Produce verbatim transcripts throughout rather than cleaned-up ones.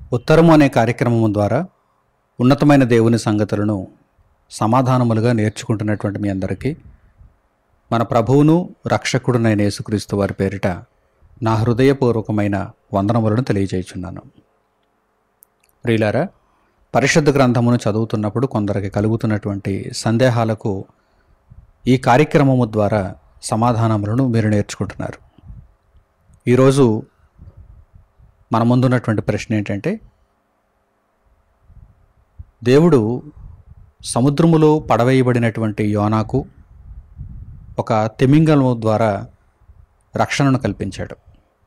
ఉత్తరము అనే కార్యక్రమం ద్వారా ఉన్నతమైన దేవుని సంగతులను సమాధానములుగా నేర్చుకుంటున్నటువంటి మీ అందరికీ మన ప్రభువును రక్షకుడునైన యేసుక్రీస్తు వారి పేరిట నా హృదయపూర్వకమైన వందనములను తెలియజేయుచున్నాను. ప్రియులారా, పరిశుద్ధ గ్రంథమును చదువుతున్నప్పుడు కొందరికి కలుగుతున్నటువంటి సందేహాలకు ఈ కార్యక్రమము ద్వారా సమాధానములను మీరు నేర్చుకుంటున్నారు. ఈరోజు మన ముందున్నటువంటి ప్రశ్న ఏంటంటే, దేవుడు సముద్రములో పడవేయబడినటువంటి యోనాకు ఒక తిమింగలము ద్వారా రక్షణను కల్పించాడు.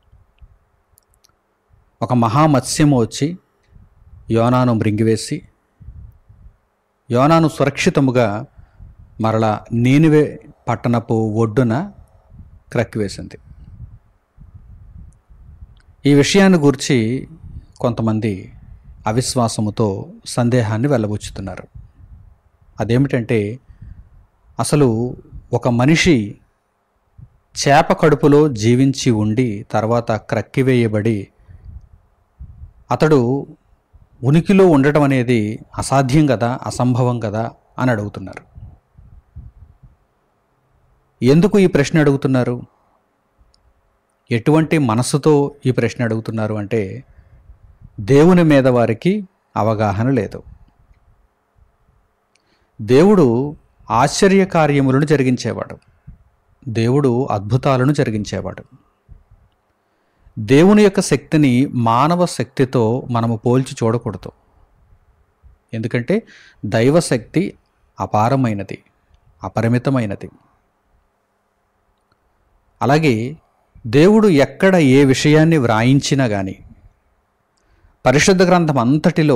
ఒక మహామత్స్యము వచ్చి యోనాను మృంగివేసి యోనాను సురక్షితముగా మరలా నీనివే పట్టణపు ఒడ్డున క్రక్కివేసింది. ఈ విషయాన్ని గూర్చి కొంతమంది అవిశ్వాసముతో సందేహాన్ని వెళ్ళబుచ్చుతున్నారు. అదేమిటంటే, అసలు ఒక మనిషి చేప కడుపులో జీవించి ఉండి తర్వాత క్రక్కివేయబడి అతడు ఉనికిలో ఉండటం అనేది అసాధ్యం కదా, అసంభవం కదా అని అడుగుతున్నారు. ఎందుకు ఈ ప్రశ్న అడుగుతున్నారు? ఎటువంటి మనస్సుతో ఈ ప్రశ్న అడుగుతున్నారు అంటే, దేవుని మీద వారికి అవగాహన లేదు. దేవుడు ఆశ్చర్య కార్యములను జరిగించేవాడు. దేవుడు అద్భుతాలను జరిగించేవాడు. దేవుని యొక్క శక్తిని మానవ శక్తితో మనము పోల్చి చూడకూడదు. ఎందుకంటే దైవశక్తి అపారమైనది, అపరిమితమైనది. అలాగే దేవుడు ఎక్కడ ఏ విషయాన్ని వ్రాయించినా కానీ పరిశుద్ధ గ్రంథం అంతటిలో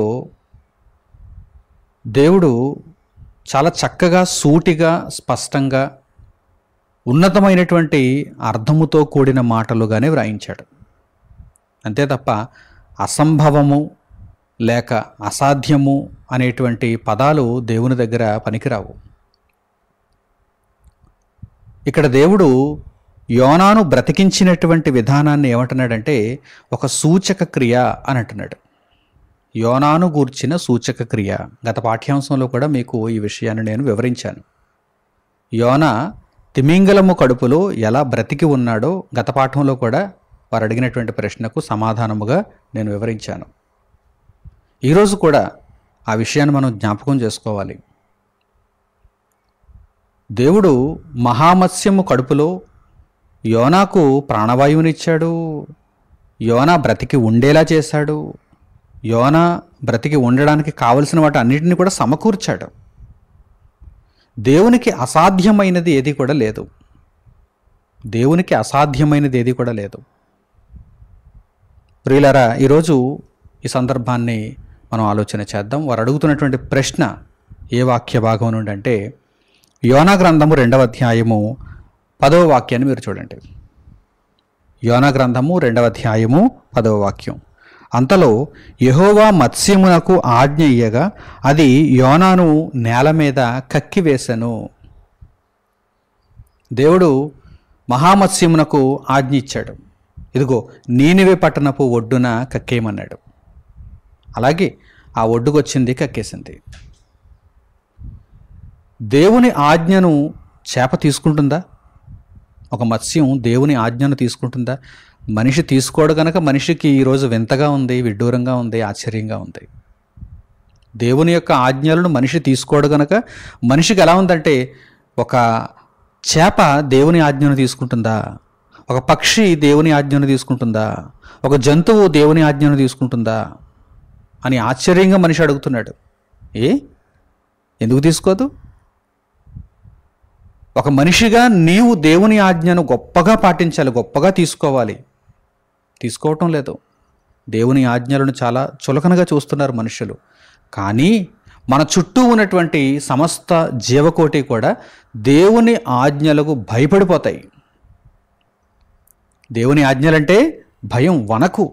దేవుడు చాలా చక్కగా, సూటిగా, స్పష్టంగా, ఉన్నతమైనటువంటి అర్థముతో కూడిన మాటలుగానే వ్రాయించాడు. అంతే తప్ప అసంభవము లేక అసాధ్యము అనేటువంటి పదాలు దేవుని దగ్గర పనికిరావు. ఇక్కడ దేవుడు యోనాను బ్రతికించినటువంటి విధానాన్ని ఏమంటున్నాడంటే, ఒక సూచక క్రియ అని అంటున్నాడు. యోనాను గూర్చిన సూచక క్రియ. గత పాఠ్యాంశంలో కూడా మీకు ఈ విషయాన్ని నేను వివరించాను. యోనా తిమింగలము కడుపులో ఎలా బ్రతికి ఉన్నాడో గత పాఠంలో కూడా వారు అడిగినటువంటి ప్రశ్నకు సమాధానముగా నేను వివరించాను. ఈరోజు కూడా ఆ విషయాన్ని మనం జ్ఞాపకం చేసుకోవాలి. దేవుడు మహామత్స్యము కడుపులో యోనాకు ప్రాణవాయువునిచ్చాడు. యోనా బ్రతికి ఉండేలా చేశాడు. యోనా బ్రతికి ఉండడానికి కావలసిన వాటి అన్నిటిని కూడా సమకూర్చాడు. దేవునికి అసాధ్యమైనది ఏది కూడా లేదు. దేవునికి అసాధ్యమైనది ఏది కూడా లేదు. ప్రియులారా, ఈరోజు ఈ సందర్భాన్ని మనం ఆలోచన చేద్దాం. వారు అడుగుతున్నటువంటి ప్రశ్న ఏ వాక్య భాగం నుండి అంటే, యోనా గ్రంథము రెండవ అధ్యాయము పదవ వాక్యాన్ని మీరు చూడండి. యోనా గ్రంథము రెండవ అధ్యాయము పదవ వాక్యం. అంతలో యెహోవా మత్స్యమునకు ఆజ్ఞ ఇయ్యగా అది యోనాను నేల మీద కక్కివేశను. దేవుడు మహామత్స్యమునకు ఆజ్ఞ ఇచ్చాడు. ఇదిగో నీనివే పట్టణపు ఒడ్డున కక్కేయమన్నాడు. అలాగే ఆ ఒడ్డుకొచ్చింది, కక్కేసింది. దేవుని ఆజ్ఞను చేప తీసుకుంటుందా? ఒక మత్స్యం దేవుని ఆజ్ఞను తీసుకుంటుందా? మనిషి తీసుకోడు గనక మనిషికి ఈరోజు వింతగా ఉంది, విడ్డూరంగా ఉంది, ఆశ్చర్యంగా ఉంది. దేవుని యొక్క ఆజ్ఞలను మనిషి తీసుకోడు గనక మనిషికి ఎలా ఉందంటే, ఒక చేప దేవుని ఆజ్ఞను తీసుకుంటుందా? ఒక పక్షి దేవుని ఆజ్ఞను తీసుకుంటుందా? ఒక జంతువు దేవుని ఆజ్ఞను తీసుకుంటుందా అని ఆశ్చర్యంగా మనిషి అడుగుతున్నాడు. ఏ ఎందుకు తీసుకోదు? ఒక మనిషిగా నీవు దేవుని ఆజ్ఞను గొప్పగా పాటించాలి, గొప్పగా తీసుకోవాలి. తీసుకోవటం లేదు. దేవుని ఆజ్ఞలను చాలా చులకనగా చూస్తున్నారు మనుషులు. కానీ మన చుట్టూ ఉన్నటువంటి సమస్త జీవకోటి కూడా దేవుని ఆజ్ఞలకు భయపడిపోతాయి. దేవుని ఆజ్ఞలంటే భయం, వణకు.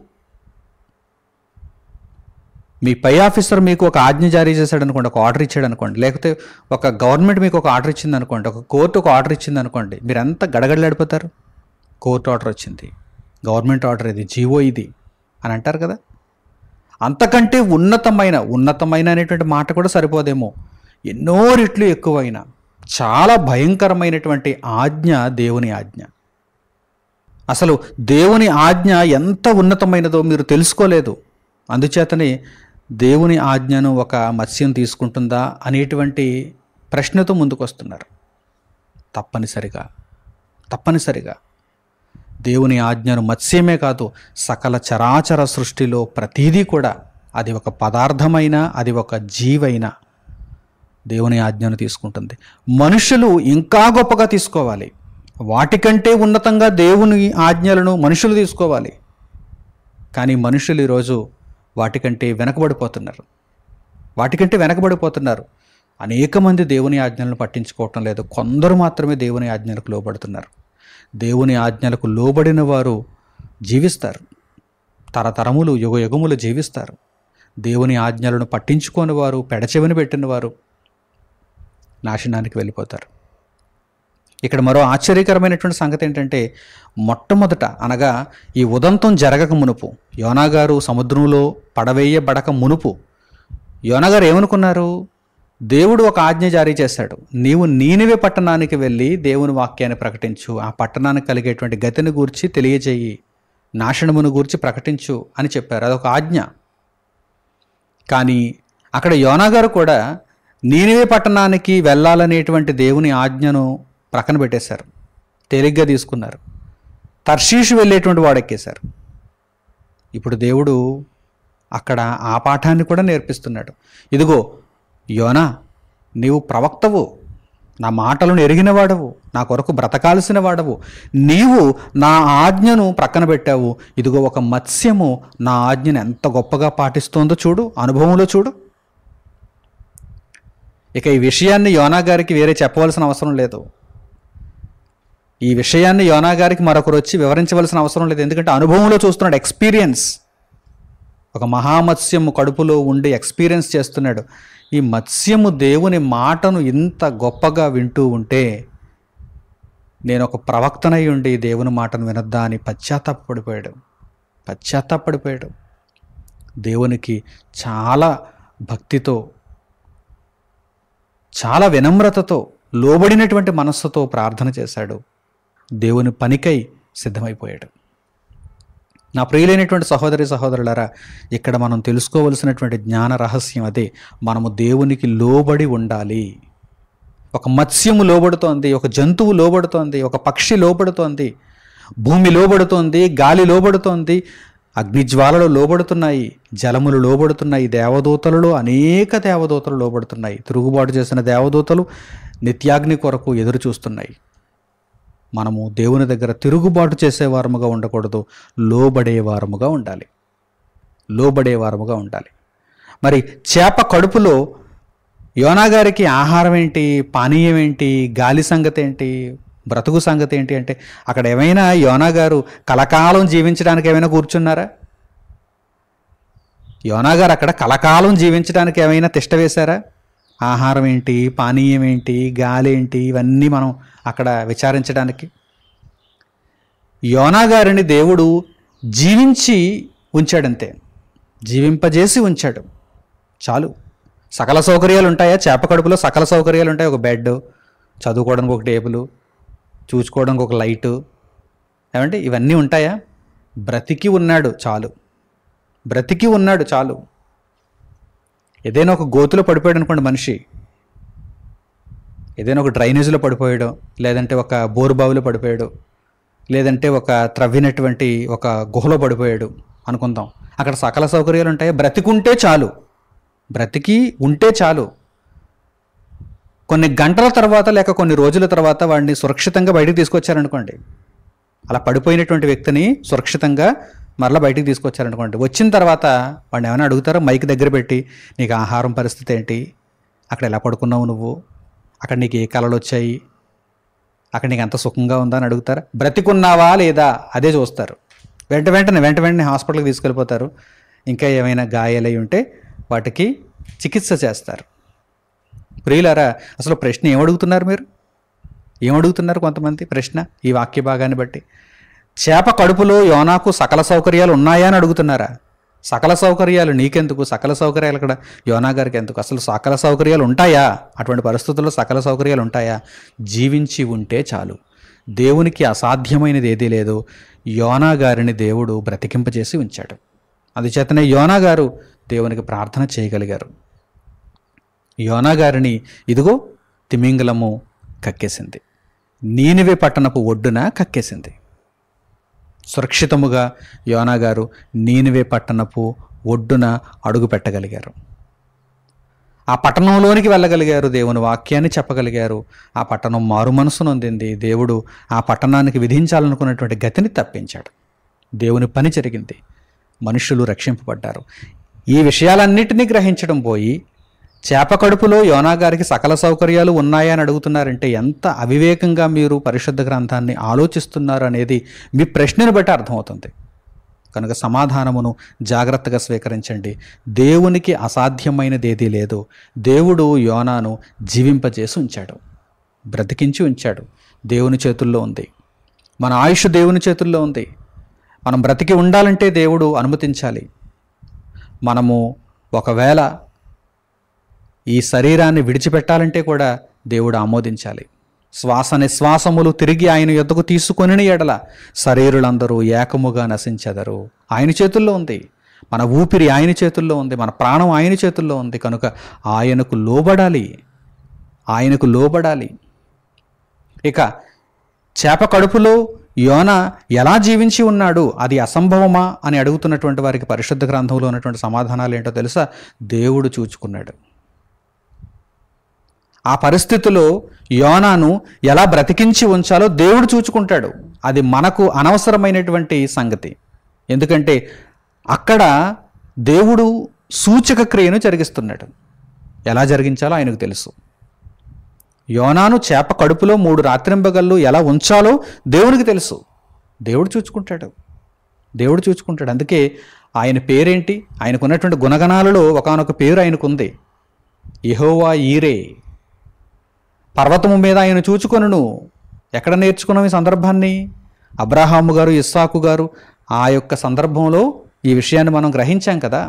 మీ పై ఆఫీసర్ మీకు ఒక ఆజ్ఞ జారీ చేశాడు అనుకోండి, ఒక ఆర్డర్ ఇచ్చాడు అనుకోండి, లేకపోతే ఒక గవర్నమెంట్ మీకు ఒక ఆర్డర్ ఇచ్చింది అనుకోండి, ఒక కోర్టు ఒక ఆర్డర్ ఇచ్చింది అనుకోండి, మీరు ఎంత గడగడలాడిపోతారు. కోర్టు ఆర్డర్ వచ్చింది, గవర్నమెంట్ ఆర్డర్ ఇది, జీవో ఇది అని అంటారు కదా. అంతకంటే ఉన్నతమైన ఉన్నతమైన అనేటువంటి మాట కూడా సరిపోదేమో, ఎన్నో రెట్లు ఎక్కువైన చాలా భయంకరమైనటువంటి ఆజ్ఞ దేవుని ఆజ్ఞ. అసలు దేవుని ఆజ్ఞ ఎంత ఉన్నతమైనదో మీరు తెలుసుకోలేదు. అందుచేతనే దేవుని ఆజ్ఞను ఒక మత్స్యం తీసుకుంటుందా అనేటువంటి ప్రశ్నతో ముందుకొస్తున్నారు. తప్పనిసరిగా తప్పనిసరిగా దేవుని ఆజ్ఞను మత్స్యమే కాదు, సకల చరాచర సృష్టిలో ప్రతీదీ కూడా, అది ఒక పదార్థమైన అది ఒక జీవైనా దేవుని ఆజ్ఞను తీసుకుంటుంది. మనుషులు ఇంకా గొప్పగా తీసుకోవాలి. వాటికంటే ఉన్నతంగా దేవుని ఆజ్ఞలను మనుషులు తీసుకోవాలి. కానీ మనుషులు ఈరోజు వాటికంటే వెనకబడిపోతున్నారు వాటికంటే వెనకబడిపోతున్నారు అనేక మంది దేవుని ఆజ్ఞలను పట్టించుకోవటం లేదు. కొందరు మాత్రమే దేవుని ఆజ్ఞలకు లోబడుతున్నారు. దేవుని ఆజ్ఞలకు లోబడిన వారు జీవిస్తారు, తరతరములు యుగ యుగములు జీవిస్తారు. దేవుని ఆజ్ఞలను పట్టించుకోని వారు, పెడచెవిని పెట్టిన వారు నాశనానికి వెళ్ళిపోతారు. ఇక్కడ మరో ఆశ్చర్యకరమైనటువంటి సంగతి ఏంటంటే, మొట్టమొదట అనగా ఈ ఉదంతం జరగక మునుపు, యోనాగారు సముద్రంలో పడవేయబడక మునుపు యోనాగారు ఏమనుకున్నారు? దేవుడు ఒక ఆజ్ఞ జారీ చేశాడు, నీవు నీనివే పట్టణానికి వెళ్ళి దేవుని వాక్యాన్ని ప్రకటించు, ఆ పట్టణానికి కలిగేటువంటి గతిని గూర్చి తెలియజేయి, నాశనమును గూర్చి ప్రకటించు అని చెప్పారు. అదొక ఆజ్ఞ. కానీ అక్కడ యోనాగారు కూడా నీనివే పట్టణానికి వెళ్ళాలనేటువంటి దేవుని ఆజ్ఞను ప్రక్కన పెట్టేశారు, తేలిగ్గా తీసుకున్నారు. తర్షీషు వెళ్ళేటువంటి వాడెక్కేశారు. ఇప్పుడు దేవుడు అక్కడ ఆ పాఠాన్ని కూడా నేర్పిస్తున్నాడు. ఇదిగో యోనా, నీవు ప్రవక్తవు, నా మాటలను ఎరిగిన వాడవు, నా కొరకు బ్రతకాల్సిన వాడవు, నీవు నా ఆజ్ఞను ప్రక్కన పెట్టావు. ఇదిగో ఒక మత్స్యము నా ఆజ్ఞను ఎంత గొప్పగా పాటిస్తోందో చూడు, అనుభవంలో చూడు. ఇక ఈ విషయాన్ని యోనా గారికి వేరే చెప్పవలసిన అవసరం లేదు. ఈ విషయాన్ని యోనా గారికి మరొకరు వచ్చి వివరించవలసిన అవసరం లేదు. ఎందుకంటే అనుభవంలో చూస్తున్నాడు, ఎక్స్పీరియన్స్. ఒక మహామత్స్యము కడుపులో ఉండి ఎక్స్పీరియన్స్ చేస్తున్నాడు. ఈ మత్స్యము దేవుని మాటను ఇంత గొప్పగా వింటూ ఉంటే, నేను ఒక ప్రవక్తనై ఉండి దేవుని మాటను వినద్దా అని పశ్చాత్తాపడిపోయాడు పశ్చాత్తాపడిపోయాడు దేవునికి చాలా భక్తితో, చాలా వినమ్రతతో, లోబడినటువంటి మనస్సుతో ప్రార్థన చేశాడు. దేవుని పనికై సిద్ధమైపోయాడు. నా ప్రియులైనటువంటి సహోదరి సహోదరులారా, ఇక్కడ మనం తెలుసుకోవలసినటువంటి జ్ఞాన రహస్యం అదే. మనము దేవునికి లోబడి ఉండాలి. ఒక మత్స్యము లోబడుతోంది, ఒక జంతువు లోబడుతోంది, ఒక పక్షి లోబడుతోంది, భూమి లోబడుతోంది, గాలి లోబడుతోంది, అగ్నిజ్వాలలు లోబడుతున్నాయి, జలములు లోబడుతున్నాయి, దేవదూతలలో అనేక దేవదూతలు లోబడుతున్నాయి. తిరుగుబాటు చేసిన దేవదూతలు నిత్యాగ్ని కొరకు ఎదురు చూస్తున్నాయి. మనము దేవుని దగ్గర తిరుగుబాటు చేసేవారముగా ఉండకూడదు, లోబడేవారముగా ఉండాలి లోబడేవారముగా ఉండాలి మరి చేప కడుపులో యోనాగారికి ఆహారం ఏంటి, పానీయం ఏంటి, గాలి సంగతి ఏంటి, బ్రతుకు సంగతి ఏంటి అంటే, అక్కడ ఏమైనా యోనాగారు కలకాలం జీవించడానికి ఏమైనా కూర్చున్నారా? యోనాగారు అక్కడ కలకాలం జీవించడానికి ఏమైనా తిష్ట వేశారా? ఆహారం ఏంటి, పానీయం ఏంటి, గాలి ఏంటి, ఇవన్నీ మనం అక్కడ విచారించడానికి. యోనాగారిని దేవుడు జీవించి ఉంచాడంతే, జీవింపజేసి ఉంచాడు చాలు. సకల సౌకర్యాలు ఉంటాయా? చేప కడుపులో సకల సౌకర్యాలు ఉంటాయి. ఒక బెడ్, చదువుకోవడానికి ఒక టేబుల్, చూసుకోవడానికి ఒక లైటు, ఏమంటే ఇవన్నీ ఉంటాయా? బ్రతికి ఉన్నాడు చాలు, బ్రతికి ఉన్నాడు చాలు. ఏదైనా ఒక గోతులో పడిపోయాడు అనుకోండి మనిషి, ఏదైనా ఒక డ్రైనేజీలో పడిపోయాడు, లేదంటే ఒక బోరుబావిలో పడిపోయాడు, లేదంటే ఒక త్రవ్వినటువంటి ఒక గుహలో పడిపోయాడు అనుకుందాం. అక్కడ సకల సౌకర్యాలు ఉంటాయి. బ్రతికుంటే చాలు, బ్రతికి ఉంటే చాలు. కొన్ని గంటల తర్వాత లేక కొన్ని రోజుల తర్వాత వాడిని సురక్షితంగా బయటికి తీసుకొచ్చారనుకోండి, అలా పడిపోయినటువంటి వ్యక్తిని సురక్షితంగా మరలా బయటికి తీసుకొచ్చారనుకోండి, వచ్చిన తర్వాత వాడిని ఏమైనా అడుగుతారో మైక్ దగ్గర పెట్టి, నీకు ఆహారం పరిస్థితి ఏంటి, అక్కడ ఎలా పడుకున్నావు నువ్వు, అక్కడ నీకు ఏ కళలు వచ్చాయి, అక్కడ నీకు ఎంత సుఖంగా ఉందా అని అడుగుతారా? బ్రతికున్నావా లేదా అదే చూస్తారు. వెంట వెంటనే వెంట వెంటనే హాస్పిటల్కి తీసుకెళ్ళిపోతారు. ఇంకా ఏమైనా గాయాలై ఉంటే వాటికి చికిత్స చేస్తారు. ప్రియులారా, అసలు ప్రశ్న ఏమడుగుతున్నారు మీరు? ఏమడుగుతున్నారు కొంతమంది ప్రశ్న ఈ వాక్య భాగాన్ని బట్టి? చేప కడుపులో యోనాకు సకల సౌకర్యాలు ఉన్నాయా అని అడుగుతున్నారా? సకల సౌకర్యాలు నీకెందుకు, సకల సౌకర్యాలు అక్కడ యోనా గారికి ఎందుకు? అసలు సకల సౌకర్యాలు ఉంటాయా? అటువంటి పరిస్థితుల్లో సకల సౌకర్యాలు ఉంటాయా? జీవించి ఉంటే చాలు. దేవునికి అసాధ్యమైనది ఏదీ లేదు. యోనా గారిని దేవుడు బ్రతికింపజేసి ఉంచాడు. అందుచేతనే యోనా గారు దేవునికి ప్రార్థన చేయగలిగారు. యోనా గారిని ఇదిగో తిమింగలము కక్కేసింది, నీనివే పట్టణపు ఒడ్డున కక్కేసింది. సురక్షితముగా యోనా గారు నీనివే పట్టణపు ఒడ్డున అడుగు పెట్టగలిగారు. ఆ పట్టణంలోనికి వెళ్ళగలిగారు, దేవుని వాక్యాన్ని చెప్పగలిగారు. ఆ పట్టణం మారు మనసు నొందింది. దేవుడు ఆ పట్టణానికి విధించాలనుకున్నటువంటి గతిని తప్పించాడు. దేవుని పని జరిగింది, మనుషులు రక్షింపబడ్డారు. ఈ విషయాలన్నిటినీ గ్రహించడం పోయి చేప కడుపులో యోనా గారికి సకల సౌకర్యాలు ఉన్నాయా అని అడుగుతున్నారంటే ఎంత అవివేకంగా మీరు పరిశుద్ధ గ్రంథాన్ని ఆలోచిస్తున్నారు అనేది మీ ప్రశ్నను బట్టి అర్థమవుతుంది. కనుక సమాధానమును జాగ్రత్తగా స్వీకరించండి. దేవునికి అసాధ్యమైనది ఏదీ లేదు. దేవుడు యోనాను జీవింపజేసి ఉంచాడు, బ్రతికించి ఉంచాడు. దేవుని చేతుల్లో ఉంది, మన ఆయుష్ దేవుని చేతుల్లో ఉంది. మనం బ్రతికి ఉండాలంటే దేవుడు అనుమతించాలి. మనము ఒకవేళ ఈ శరీరాన్ని విడిచిపెట్టాలంటే కూడా దేవుడు ఆమోదించాలి. శ్వాస నిశ్వాసములు తిరిగి ఆయన యొద్దకు తీసుకొనిన ఎడల శరీరులందరూ ఏకముగా నశించెదరు. ఆయన చేతుల్లో ఉంది, మన ఊపిరి ఆయన చేతుల్లో ఉంది, మన ప్రాణం ఆయన చేతుల్లో ఉంది. కనుక ఆయనకు లోబడాలి, ఆయనకు లోబడాలి. ఇక చేప కడుపులో యోనా ఎలా జీవించి ఉన్నాడు, అది అసంభవమా అని అడుగుతున్నటువంటి వారికి పరిశుద్ధ గ్రంథంలో ఉన్నటువంటి సమాధానాలు ఏంటో తెలుసా? దేవుడు చూచుకున్నాడు. ఆ పరిస్థితిలో యోనాను ఎలా బ్రతికించి ఉంచాలో దేవుడు చూచుకుంటాడు. అది మనకు అనవసరమైనటువంటి సంగతి. ఎందుకంటే అక్కడ దేవుడు సూచక క్రియను జరిగిస్తున్నాడు. ఎలా జరిగించాలో ఆయనకు తెలుసు. యోనాను చేప కడుపులో మూడు రాత్రింబగళ్ళు ఎలా ఉంచాలో దేవునికి తెలుసు. దేవుడు చూచుకుంటాడు, దేవుడు చూచుకుంటాడు. అందుకే ఆయన పేరేంటి? ఆయనకున్నటువంటి గుణగణాలలో ఒకానొక పేరు ఆయనకుంది, యెహోవా ఈరే. పర్వతము మీద ఆయన చూచుకొనును. ఎక్కడ నేర్చుకున్నాం ఈ సందర్భాన్ని? అబ్రహాము గారు, ఇస్సాకు గారు ఆ యొక్క సందర్భంలో ఈ విషయాన్ని మనం గ్రహించాం కదా.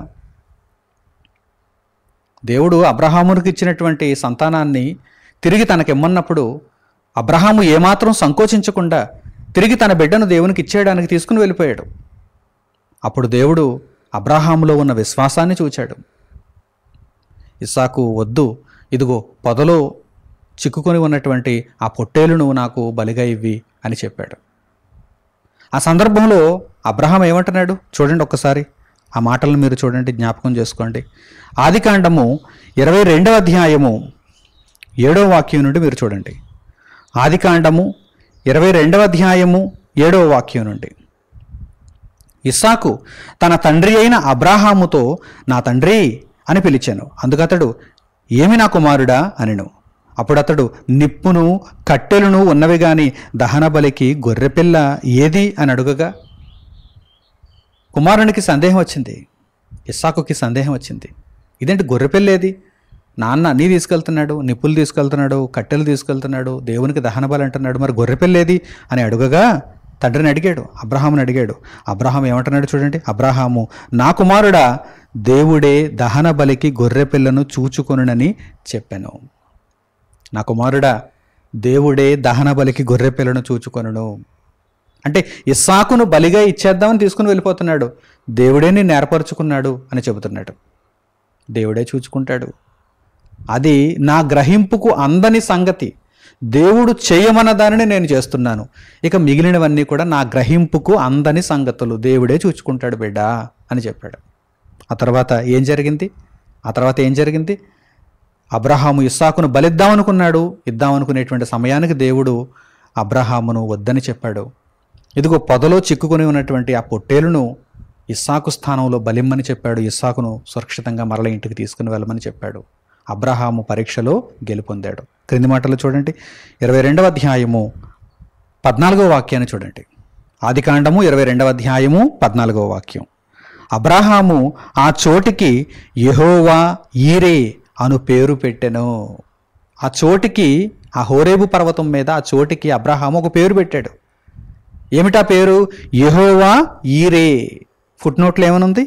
దేవుడు అబ్రహామునికి ఇచ్చినటువంటి సంతానాన్ని తిరిగి తనకిమ్మన్నప్పుడు అబ్రహాము ఏమాత్రం సంకోచించకుండా తిరిగి తన బిడ్డను దేవునికి ఇచ్చేయడానికి తీసుకుని వెళ్ళిపోయాడు. అప్పుడు దేవుడు అబ్రహాములో ఉన్న విశ్వాసాన్ని చూచాడు. ఇస్సాకు వద్దు, ఇదిగో పొదలో చిక్కుకొని ఉన్నటువంటి ఆ పొట్టేలును నాకు బలిగా ఇవ్వి అని చెప్పాడు. ఆ సందర్భంలో అబ్రహాం ఏమంటున్నాడు చూడండి ఒక్కసారి. ఆ మాటలను మీరు చూడండి, జ్ఞాపకం చేసుకోండి. ఆదికాండము ఇరవై రెండవ అధ్యాయము ఏడవ వాక్యం నుండి మీరు చూడండి. ఆదికాండము ఇరవై రెండవ అధ్యాయము ఏడవ వాక్యం నుండి. ఇస్సాకు తన తండ్రి అయిన అబ్రాహాముతో నా తండ్రి అని పిలిచాను. అందుకతడు ఏమి నా కుమారుడా అనెను. అప్పుడు అతడు నిప్పును కట్టెలను ఉన్నవి గాని దహన బలికి గొర్రెపిల్ల ఏది అని అడుగగా కుమారునికి సందేహం వచ్చింది, ఇస్సాకుకి సందేహం వచ్చింది. ఇదేంటి గొర్రెపిల్ల ఏది? నాన్న అన్నీ తీసుకెళ్తున్నాడు, నిప్పులు తీసుకెళ్తున్నాడు, కట్టెలు తీసుకెళ్తున్నాడు, దేవునికి దహన బలి అంటున్నాడు, మరి గొర్రెపిల్ల ఏది అని అడుగగా తండ్రిని అడిగాడు, అబ్రహాముని అడిగాడు. అబ్రహాము ఏమంటున్నాడు చూడండి. అబ్రహాము నా కుమారుడా, దేవుడే దహన బలికి గొర్రెపిల్లను చూచుకొనునని చెప్పాను. నా కుమారుడా, దేవుడే దహన బలికి గొర్రెపిల్లను చూచుకొనును అంటే ఇస్సాకును బలిగా ఇచ్చేద్దామని తీసుకుని వెళ్ళిపోతున్నాడు. దేవుడే నిన్ను ఏర్పరచుకున్నాడు అని చెబుతున్నాడు. దేవుడే చూచుకుంటాడు. అది నా గ్రహింపుకు అందని సంగతి. దేవుడు చేయమన్న దానిని నేను చేస్తున్నాను. ఇక మిగిలినవన్నీ కూడా నా గ్రహింపుకు అందని సంగతులు. దేవుడే చూచుకుంటాడు బిడ్డా అని చెప్పాడు. ఆ తర్వాత ఏం జరిగింది? ఆ తర్వాత ఏం జరిగింది? అబ్రహాము ఇస్సాకును బలిద్దామనుకున్నాడు. ఇద్దామనుకునేటువంటి సమయానికి దేవుడు అబ్రహామును వద్దని చెప్పాడు. ఇదిగో పొదలో చిక్కుకొని ఉన్నటువంటి ఆ పొట్టేలును ఇస్సాకు స్థానంలో బలిమ్మని చెప్పాడు. ఇస్సాకును సురక్షితంగా మరల ఇంటికి తీసుకుని వెళ్ళమని చెప్పాడు. అబ్రహాము పరీక్షలో గెలుపొందాడు. క్రింది మాటలు చూడండి. ఇరవై రెండవ అధ్యాయము పద్నాలుగవ వాక్యాన్ని చూడండి. ఆదికాండము ఇరవై రెండవ అధ్యాయము పద్నాలుగవ వాక్యం. అబ్రహాము ఆ చోటికి యెహోవా ఈరే అను పేరు పెట్టెను. ఆ చోటికి, ఆ హోరేబు పర్వతం మీద ఆ చోటికి అబ్రహాము ఒక పేరు పెట్టాడు. ఏమిటా పేరు? యెహోవా ఈరే. ఫుట్ నోట్లో ఏమనుంది?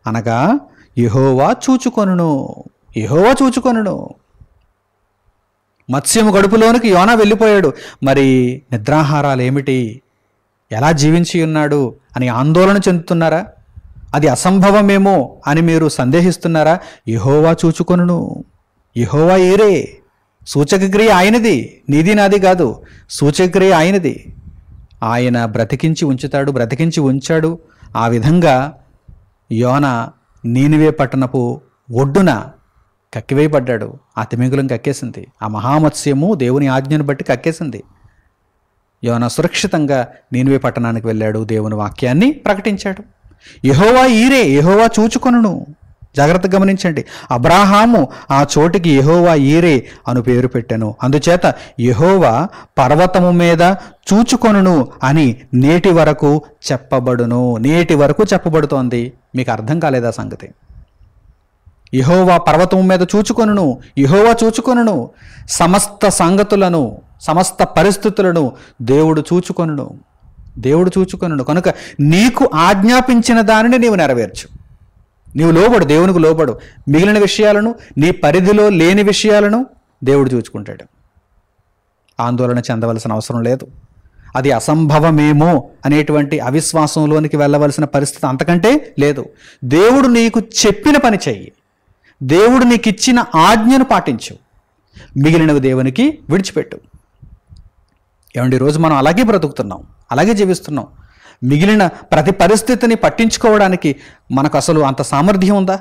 అనగా యెహోవా చూచుకొనును, యెహోవా చూచుకొనును. మత్స్యము గడుపులోనికి యోనా వెళ్ళిపోయాడు. మరి నిద్రాహారాలు ఏమిటి, ఎలా జీవించి ఉన్నాడు అని ఆందోళన చెందుతున్నారా? అది అసంభవమేమో అని మీరు సందేహిస్తున్నారా? యెహోవా చూచుకొనును, యెహోవా ఈరే. సూచకక్రియ ఆయనది, నీది నాది కాదు. సూచకక్రియ ఆయనది. ఆయన బ్రతికించి ఉంచుతాడు, బ్రతికించి ఉంచాడు. ఆ విధంగా యోనా నీనివే పట్టణపు ఒడ్డున కక్కివేయబడ్డాడు. ఆ తిమింగలం కక్కేసింది. ఆ మహామత్స్యము దేవుని ఆజ్ఞను బట్టి కక్కేసింది. యోనా సురక్షితంగా నీనివే పట్టణానికి వెళ్ళాడు, దేవుని వాక్యాన్ని ప్రకటించాడు. యెహోవా ఈరే, యెహోవా చూచుకొనును. జాగ్రత్తగా గమనించండి. అబ్రాహాము ఆ చోటికి యెహోవా ఈరే అను పేరు పెట్టెను. అందుచేత యెహోవా పర్వతము మీద చూచుకొనును అని నేటి వరకు చెప్పబడును. నేటి వరకు చెప్పబడుతోంది. మీకు అర్థం కాలేదా సంగతి? యెహోవా పర్వతము మీద చూచుకొనును, యెహోవా చూచుకొనును. సమస్త సంగతులను, సమస్త పరిస్థితులను దేవుడు చూచుకొనును, దేవుడు చూచుకొనును. కనుక నీకు ఆజ్ఞాపించిన దానిని నీవు నెరవేర్చు. నీవు లోబడు, దేవునికి లోబడు. మిగిలిన విషయాలను, నీ పరిధిలో లేని విషయాలను దేవుడు చూచుకుంటాడు. ఆందోళన చెందవలసిన అవసరం లేదు. అది అసంభవమేమో అనేటువంటి అవిశ్వాసంలోనికి వెళ్ళవలసిన పరిస్థితి అంతకంటే లేదు. దేవుడు నీకు చెప్పిన పని చెయ్యి, దేవుడు నీకు ఇచ్చిన ఆజ్ఞను పాటించు, మిగిలినవి దేవునికి విడిచిపెట్టు. ఏమండి, ఈరోజు మనం అలాగే బ్రతుకుతున్నాం, అలాగే జీవిస్తున్నాం. మిగిలిన ప్రతి పరిస్థితిని పట్టించుకోవడానికి మనకు అసలు అంత సామర్థ్యం ఉందా?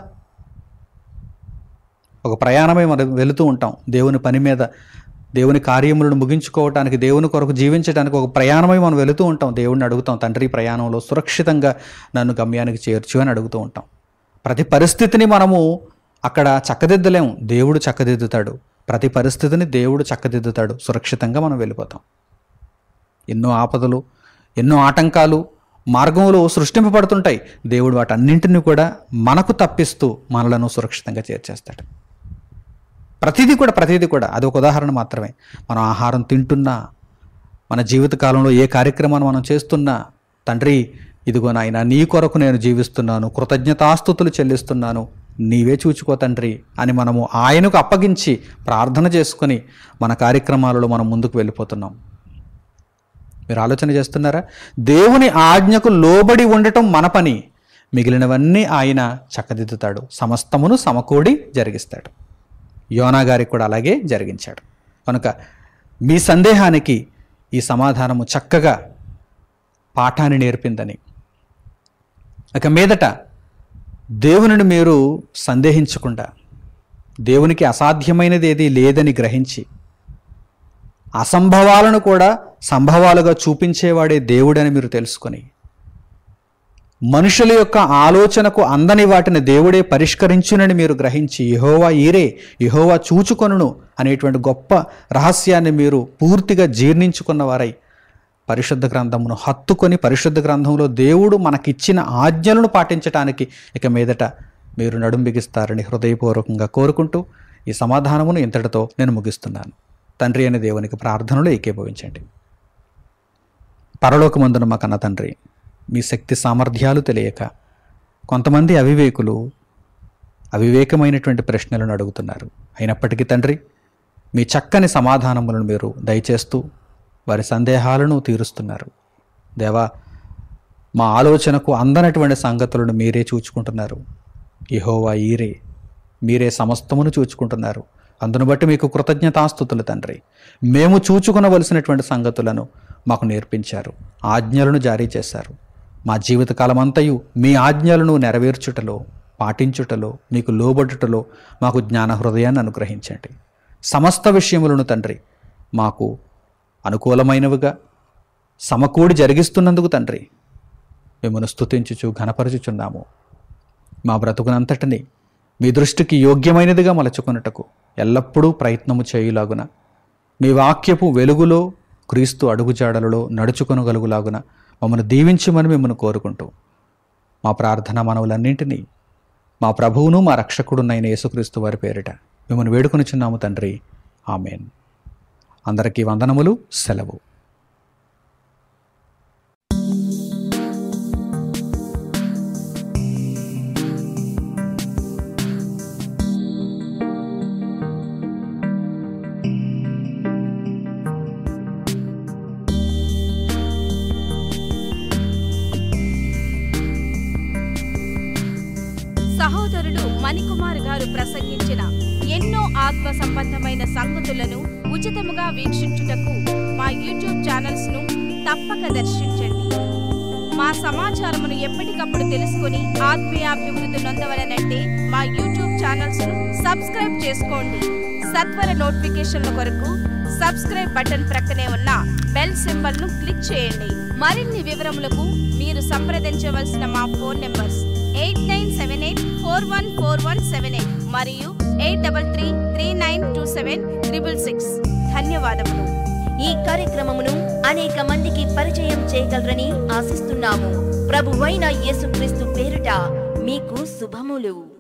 ఒక ప్రయాణమై మనం వెళుతూ ఉంటాం దేవుని పని మీద, దేవుని కార్యములను ముగించుకోవటానికి, దేవుని కొరకు జీవించడానికి ఒక ప్రయాణమై మనం వెళుతూ ఉంటాం. దేవుడిని అడుగుతాం, తండ్రి ప్రయాణంలో సురక్షితంగా నన్ను గమ్యానికి చేర్చు అని అడుగుతూ ఉంటాం. ప్రతి పరిస్థితిని మనము అక్కడ చక్కదిద్దలేము, దేవుడు చక్కదిద్దుతాడు. ప్రతి పరిస్థితిని దేవుడు చక్కదిద్దుతాడు. సురక్షితంగా మనం వెళ్ళిపోతాం. ఎన్నో ఆపదలు, ఎన్నో ఆటంకాలు మార్గంలో సృష్టింపబడుతుంటాయి. దేవుడు వాటన్నింటినీ కూడా మనకు తప్పిస్తూ మనలను సురక్షితంగా చేర్చేస్తాడు. ప్రతిదీ కూడా ప్రతిదీ కూడా అది ఒక ఉదాహరణ మాత్రమే. మనం ఆహారం తింటున్నా, మన జీవితకాలంలో ఏ కార్యక్రమాన్ని మనం చేస్తున్నా, తండ్రి ఇదిగో నాయన నీ కొరకు నేను జీవిస్తున్నాను, కృతజ్ఞతాస్తుతులు చెల్లిస్తున్నాను, నీవే చూచుకో తండ్రి అని మనము ఆయనకు అప్పగించి ప్రార్థన చేసుకొని మన కార్యక్రమాలలో మనం ముందుకు వెళ్ళిపోతున్నాం. మీరు ఆలోచన చేస్తున్నారా? దేవుని ఆజ్ఞకు లోబడి ఉండటం మన పని, మిగిలినవన్నీ ఆయన చక్కదిద్దుతాడు, సమస్తమును సమకూడి జరిగిస్తాడు. యోనా గారికి కూడా అలాగే జరిగించాడు. కనుక మీ సందేహానికి ఈ సమాధానము చక్కగా పాఠాన్ని నేర్పిందని, ఇక మీదట దేవునిని మీరు సందేహించకుండా, దేవునికి అసాధ్యమైనది ఏది లేదని గ్రహించి, అసంభవాలను కూడా సంభవాలుగా చూపించేవాడే దేవుడని మీరు తెలుసుకొని, మనుషుల యొక్క ఆలోచనకు అందని వాటిని దేవుడే పరిష్కరించునని మీరు గ్రహించి, యెహోవా ఈరే, యెహోవా చూచుకొనును అనేటువంటి గొప్ప రహస్యాన్ని మీరు పూర్తిగా జీర్ణించుకున్నవారై పరిశుద్ధ గ్రంథమును హత్తుకొని, పరిశుద్ధ గ్రంథంలో దేవుడు మనకిచ్చిన ఆజ్ఞలను పాటించటానికి ఇక మీదట మీరు నడుం బిగిస్తారని హృదయపూర్వకంగా కోరుకుంటూ ఈ సమాధానమును ఇంతటితో నేను ముగిస్తున్నాను. తండ్రి అనే దేవునికి ప్రార్థనలు ఏకీభవించండి. పరలోకమందున మా కన్న తండ్రి, మీ శక్తి సామర్థ్యాలు తెలియక కొంతమంది అవివేకులు అవివేకమైనటువంటి ప్రశ్నలను అడుగుతున్నారు. అయినప్పటికీ తండ్రి, మీ చక్కని సమాధానములను మీరు దయచేస్తూ వారి సందేహాలను తీరుస్తున్నారు. దేవా, మా ఆలోచనకు అందనటువంటి సంగతులను మీరే చూచుకుంటున్నారు. యెహోవా ఈరే, మీరే సమస్తమును చూచుకుంటున్నారు. అందును బట్టి మీకు కృతజ్ఞతాస్తుతులు తండ్రి. మేము చూచుకునవలసినటువంటి సంగతులను మాకు నేర్పించారు, ఆజ్ఞలను జారీ చేశారు. మా జీవితకాలం అంతయు మీ ఆజ్ఞలను నెరవేర్చుటలో, పాటించుటలో, మీకు లోబడుటలో మాకు జ్ఞాన హృదయాన్ని అనుగ్రహించండి. సమస్త విషయములను తండ్రి మాకు అనుకూలమైనవిగా సమకూడి జరిగిస్తున్నందుకు తండ్రి మిమ్మల్ని స్తుతించుచు ఘనపరచుచున్నాము. మా బ్రతుకునంతటిని మీ దృష్టికి యోగ్యమైనదిగా మలచుకొనుటకు ఎల్లప్పుడూ ప్రయత్నము చేయులాగున, మీ వాక్యపు వెలుగులో క్రీస్తు అడుగుజాడలలో నడుచుకొనగలుగులాగున మమ్మల్ని దీవించమని మిమ్మల్ని కోరుకుంటూ మా ప్రార్థన మనవులన్నింటినీ మా ప్రభువును మా రక్షకుడునైన యేసుక్రీస్తు వారి పేరిట మిమ్మల్ని వేడుకొనుచున్నాము తండ్రి. ఆమేన్. అందరికీ వందనములు. సెలవు. మణికుమార్ గారు ప్రసంగించిన ఎన్నో ఆత్మ సంబంధమైన సంగతులను ఉచితముగా వీక్షించుటకు మా యూట్యూబ్ ఛానల్స్ ను తప్పక దర్శించండి. మా సమాచారమును ఎప్పటికప్పుడు తెలుసుకుని ఆత్మీయాభివృద్ధి నొందవలనంటే మా యూట్యూబ్ ఛానల్స్ ను సబ్స్క్రైబ్ చేసుకోండి. సత్వర నోటిఫికేషన్ల కొరకు సబ్స్క్రైబ్ బటన్ ప్రక్కనే ఉన్న బెల్ సింబల్ ను క్లిక్ చేయండి. మరిన్ని వివరములకు మీరు సంప్రదించవలసిన మా phone numbers eight nine seven eight four one four one seven eight మరియు eight double three three nine two seven triple six. ధన్యవాదములు. ఈ కార్యక్రమమును అనేక మందికి పరిచయం చేయగలరని ఆశిస్తున్నాము. ప్రభువైన యేసుక్రీస్తు పేరిట మీకు శుభములు.